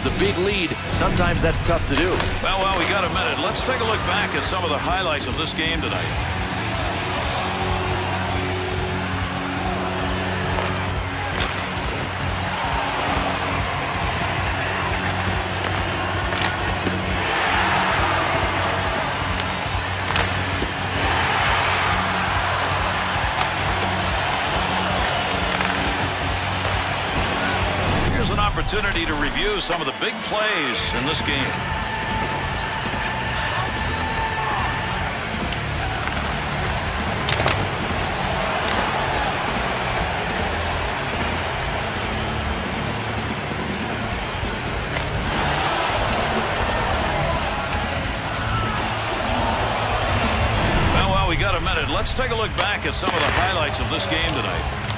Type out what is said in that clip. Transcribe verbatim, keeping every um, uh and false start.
with a big lead, sometimes that's tough to do. Well, well, we got a minute. Let's take a look back at some of the highlights of this game tonight. Opportunity to review some of the big plays in this game. Well, well, we got a minute. Let's take a look back at some of the highlights of this game tonight.